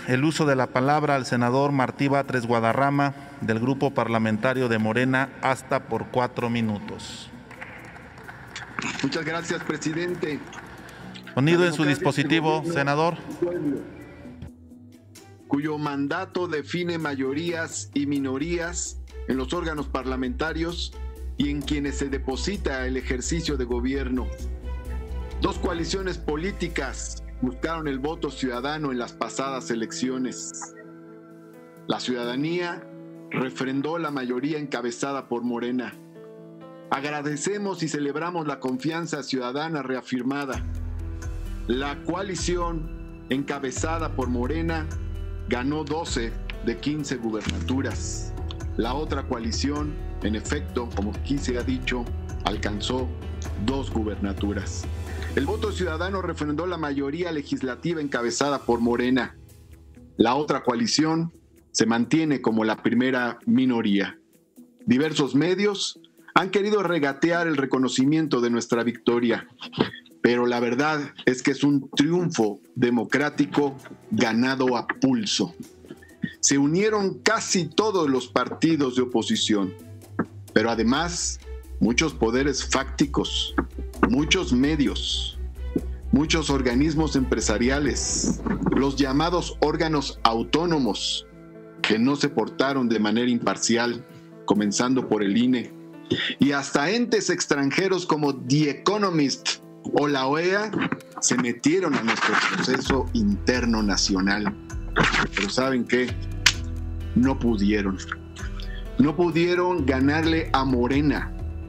el uso de la palabra al senador Martí Batres Guadarrama, del Grupo Parlamentario de Morena, hasta por 4 minutos. Muchas gracias, presidente. Sonido en su dispositivo, senador. Cuyo mandato define mayorías y minorías en los órganos parlamentarios y en quienes se deposita el ejercicio de gobierno. Dos coaliciones políticas buscaron el voto ciudadano en las pasadas elecciones. La ciudadanía refrendó la mayoría encabezada por Morena. Agradecemos y celebramos la confianza ciudadana reafirmada. La coalición encabezada por Morena ganó 12 de 15 gubernaturas. La otra coalición, en efecto, como aquí se ha dicho, alcanzó 2 gubernaturas. El voto ciudadano refrendó la mayoría legislativa encabezada por Morena. La otra coalición se mantiene como la primera minoría. Diversos medios han querido regatear el reconocimiento de nuestra victoria, pero la verdad es que es un triunfo democrático ganado a pulso. Se unieron casi todos los partidos de oposición, pero además muchos poderes fácticos, muchos medios, muchos organismos empresariales, los llamados órganos autónomos, que no se portaron de manera imparcial, comenzando por el INE, y hasta entes extranjeros como The Economist o la OEA se metieron a nuestro proceso interno nacional. Pero ¿saben qué? No pudieron. No pudieron ganarle a Morena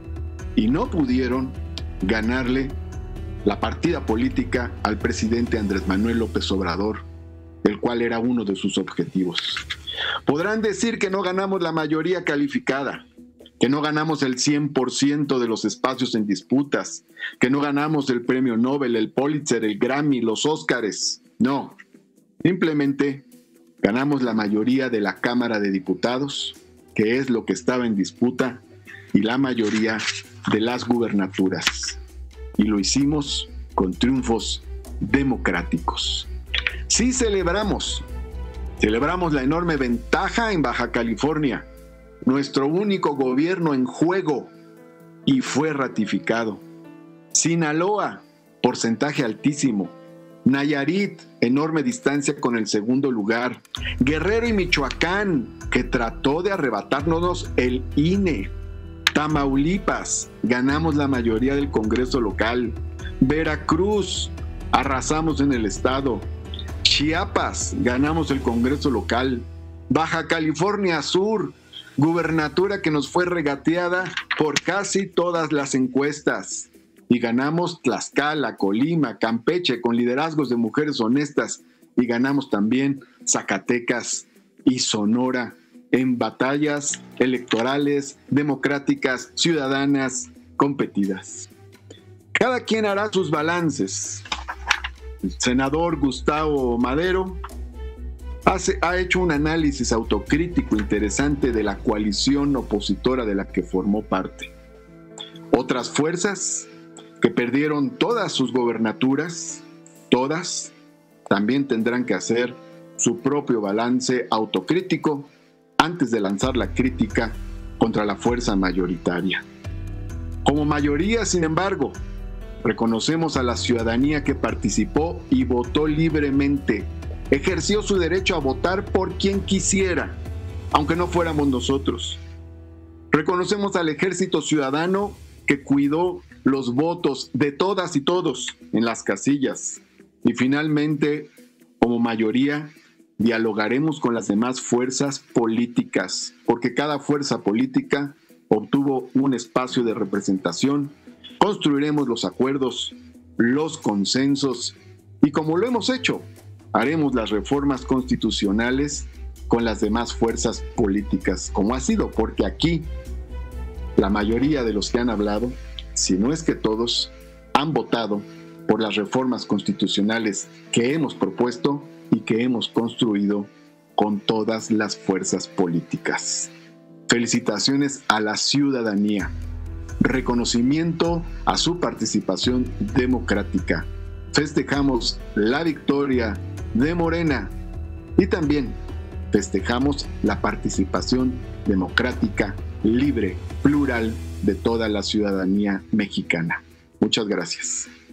y no pudieron ganarle la partida política al presidente Andrés Manuel López Obrador, el cual era uno de sus objetivos. Podrán decir que no ganamos la mayoría calificada, que no ganamos el 100% de los espacios en disputas, que no ganamos el premio Nobel, el Pulitzer, el Grammy, los Óscares. No, simplemente ganamos la mayoría de la Cámara de Diputados, que es lo que estaba en disputa, y la mayoría de las gubernaturas. Y lo hicimos con triunfos democráticos. Sí celebramos la enorme ventaja en Baja California, nuestro único gobierno en juego, y fue ratificado. Sinaloa, porcentaje altísimo. Nayarit, enorme distancia con el segundo lugar. Guerrero y Michoacán, que trató de arrebatárnoslos el INE. Tamaulipas, ganamos la mayoría del Congreso local. Veracruz, arrasamos en el estado. Chiapas, ganamos el Congreso local. Baja California Sur, gubernatura que nos fue regateada por casi todas las encuestas. Y ganamos Tlaxcala, Colima, Campeche, con liderazgos de mujeres honestas. Y ganamos también Zacatecas y Sonora en batallas electorales, democráticas, ciudadanas, competidas. Cada quien hará sus balances. El senador Gustavo Madero ha hecho un análisis autocrítico interesante de la coalición opositora de la que formó parte. Otras fuerzas que perdieron todas sus gobernaturas, todas, también tendrán que hacer su propio balance autocrítico antes de lanzar la crítica contra la fuerza mayoritaria. Como mayoría, sin embargo, reconocemos a la ciudadanía que participó y votó libremente, ejerció su derecho a votar por quien quisiera, aunque no fuéramos nosotros. Reconocemos al ejército ciudadano que cuidó los votos de todas y todos en las casillas. Y finalmente, como mayoría, dialogaremos con las demás fuerzas políticas, porque cada fuerza política obtuvo un espacio de representación. Construiremos los acuerdos, los consensos, y como lo hemos hecho, haremos las reformas constitucionales con las demás fuerzas políticas, como ha sido, porque aquí la mayoría de los que han hablado, si no es que todos, han votado por las reformas constitucionales que hemos propuesto y que hemos construido con todas las fuerzas políticas. Felicitaciones a la ciudadanía, reconocimiento a su participación democrática. Festejamos la victoria de Morena Y también festejamos la participación democrática, libre, plural de toda la ciudadanía mexicana. Muchas gracias.